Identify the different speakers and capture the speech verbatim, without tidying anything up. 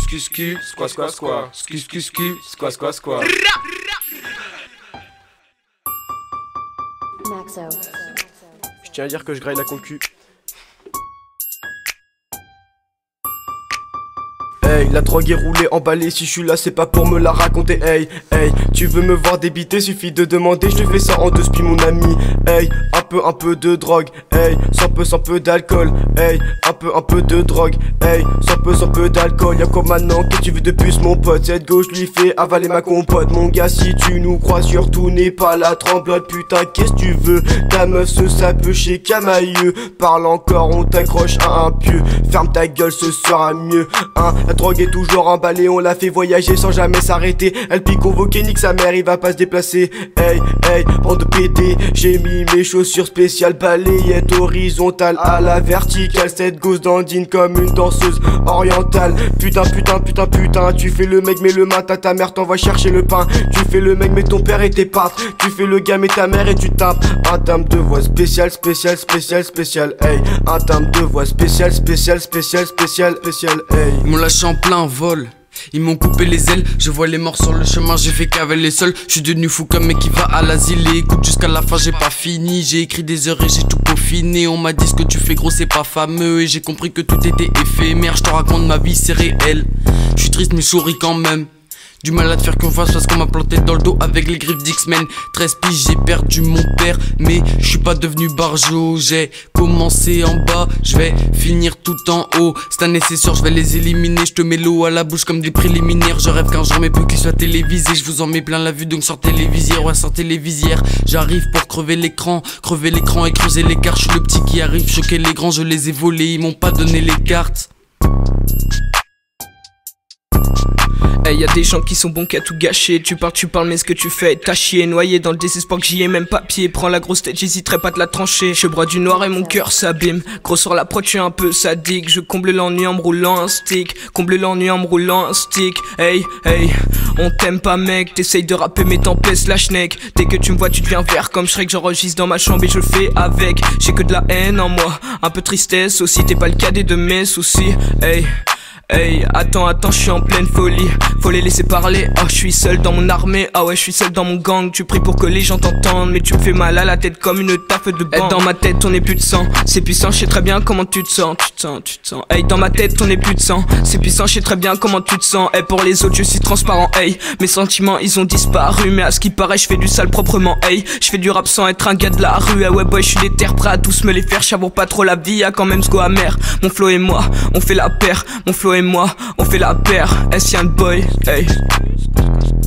Speaker 1: scu scu, squat squat squat, scu scu scu, squat squat squat.
Speaker 2: Maxo.
Speaker 3: Je tiens à dire que je graille la concu. Hey, la drogue est roulée, emballée, si je suis là c'est pas pour me la raconter. Hey, hey, tu veux me voir débiter, suffit de demander, je te fais ça en deux spies mon ami. Hey, un peu, un peu de drogue, hey, sans peu, sans peu d'alcool. Hey, un peu, un peu de drogue, hey, sans peu, sans peu d'alcool. Y'a quoi maintenant que tu veux de plus mon pote? Cette gauche lui fait avaler ma compote. Mon gars, si tu nous crois, surtout n'est pas la tremblote. Putain, qu'est-ce que tu veux? Ta meuf se sape chez Camailleux. Parle encore, on t'accroche à un pieu. Ferme ta gueule, ce sera mieux, hein. La drogue est toujours emballée, on l'a fait voyager sans jamais s'arrêter. Elle pique convoquer, nique sa mère, il va pas se déplacer. Hey, hey, bande de pété, j'ai mis mes chaussures spéciales, balayette horizontale à la verticale. Cette gosse dandine comme une danseuse orientale. Putain, putain, putain, putain, tu fais le mec mais le matin ta mère t'envoie chercher le pain. Tu fais le mec mais ton père et tes pâtres. Tu fais le gars mais ta mère et tu tapes. Un timbre de voix spécial, spécial, spécial, spécial, hey. Un timbre de voix spécial, spécial, spécial, spécial, spécial, hey.
Speaker 4: Ils m'ont lâché en plein vol, ils m'ont coupé les ailes. Je vois les morts sur le chemin, j'ai fait cavaler seul. Je suis devenu fou comme mec qui va à l'asile. Et écoute jusqu'à la fin, j'ai pas fini. J'ai écrit des heures et j'ai tout peaufiné. On m'a dit ce que tu fais gros c'est pas fameux. Et j'ai compris que tout était éphémère. Je te raconte ma vie c'est réel. Je suis triste mais je souris quand même. Du mal à te faire confiance parce qu'on m'a planté dans le dos avec les griffes d'X-Men. treize piges, j'ai perdu mon père, mais je suis pas devenu barjo. J'ai commencé en bas, je vais finir tout en haut. Cette année c'est sûr, je vais les éliminer. Je te mets l'eau à la bouche comme des préliminaires. Je rêve qu'un jour mes peu qu'ils soient télévisés. Je vous en mets plein la vue donc sortez les visières, ouais sortez les visières. J'arrive pour crever l'écran, crever l'écran et creuser l'écart. Je suis le petit qui arrive, choquer les grands, je les ai volés, ils m'ont pas donné les cartes.
Speaker 5: Hey, y'a des gens qui sont bons qu'à tout gâcher. Tu parles, tu parles, mais ce que tu fais t'as chier. Noyé dans le désespoir que j'y ai même pas pied. Prends la grosse tête, j'hésiterai pas de la trancher. Je broie du noir et mon cœur s'abîme. Gros sur la prod, je suis un peu sadique. Je comble l'ennui en me roulant un stick. Comble l'ennui en me roulant un stick. Hey, hey, on t'aime pas mec. T'essayes de rapper mais t'empêches la schneck. Dès que tu me vois tu deviens vert comme Shrek. J'enregistre dans ma chambre et je le fais avec. J'ai que de la haine en moi, un peu tristesse aussi. T'es pas le cadet de mes soucis. Hey, hey, attends, attends, je suis en pleine folie. Faut les laisser parler, oh je suis seul dans mon armée. Ah ouais je suis seul dans mon gang. Tu pries pour que les gens t'entendent, mais tu me fais mal à la tête comme une taffe de banc. Hey, dans ma tête on est plus de sang, c'est puissant, je sais très bien comment tu te sens. Tu te sens, tu te sens. Hey, dans ma tête on est plus de sang, c'est puissant, je sais très bien comment tu te sens. Hey, pour les autres je suis transparent, hey. Mes sentiments ils ont disparu, mais à ce qui paraît je fais du sale proprement, hey. Je fais du rap sans être un gars de la rue. Ah ouais boy je suis déter, prêt à tous me les faire. J'avoue pas trop la vie, y'a quand même ce go amer. Mon flow et moi, on fait la paire. Mon flow et moi, on fait la paire. S y a un boy, hey.